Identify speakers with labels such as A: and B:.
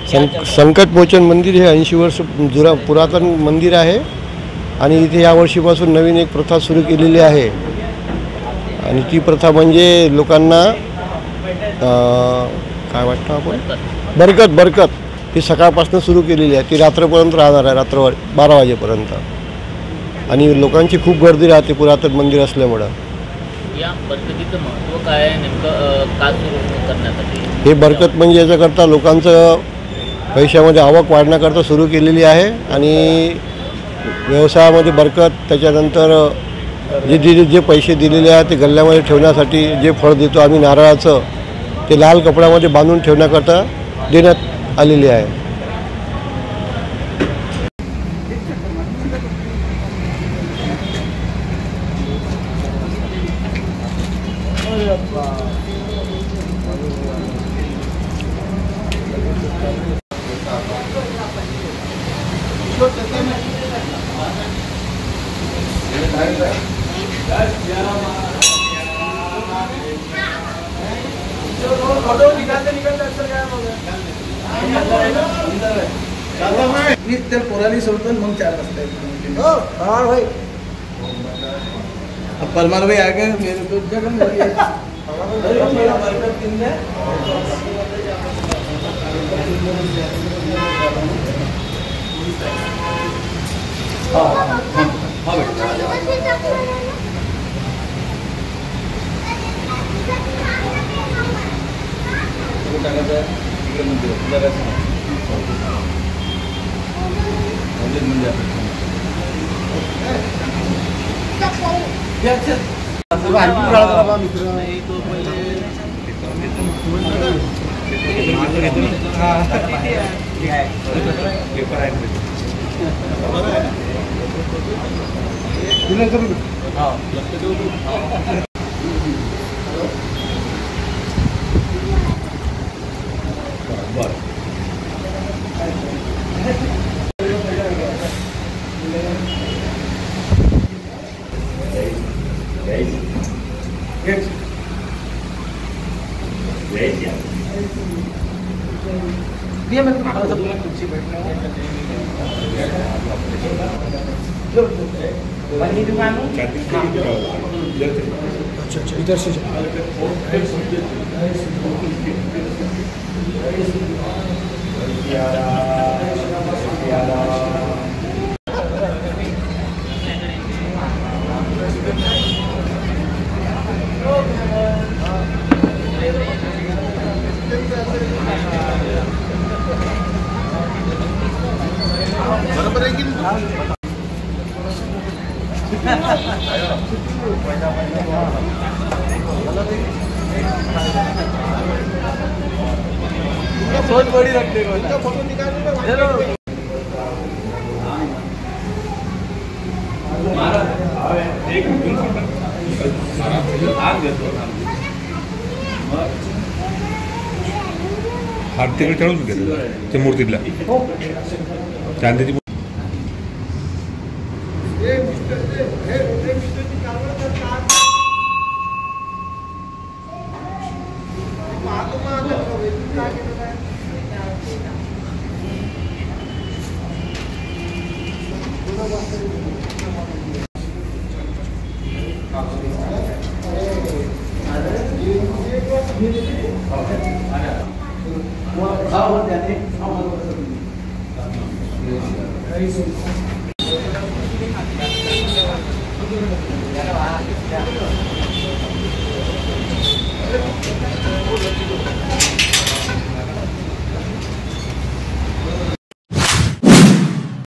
A: संकटमोचन मंदिर हे 80 वर्ष जुना पुरातन मंदिर आहे आणि इथे यावर्षीपासून नवीन एक प्रथा सुरू केलेली आहे आणि ती प्रथा म्हणजे लोकांना काय वाटतं आपण बरकत ती सकाळपासून सुरू केलेली आहे. ती रात्रपर्यंत राहणार आहे, रात्र 12 वाजेपर्यंत आणि लोकांची खूप गर्दी राहते पुरातन मंदिर असल्यामुळं.
B: या बरकतीचं महत्त्व काय आहे नेमकं का सुरू करण्यासाठी?
A: हे बरकत म्हणजे याच्याकरता लोकांचं पैशामध्ये आवक वाढण्याकरता सुरू केलेली आहे आणि व्यवसायामध्ये बरकत. त्याच्यानंतर जे पैसे दिलेले आहेत ते गल्ल्यामध्ये ठेवण्यासाठी जे फळ देतो आम्ही नारळाचं ते लाल कपड्यामध्ये बांधून ठेवण्याकरता देण्यात आलेली आहे.
C: पुरानी सोडतो मग 4 वाजता भाई अब परमार भाई आ गए मेरे को जगह इधर से बरोबर आहे की सोच बड़ी रखते फोटो निकाल
D: हात तिकडे ठेवून घेतो ते मूर्तीला चांदीची
C: Yeah.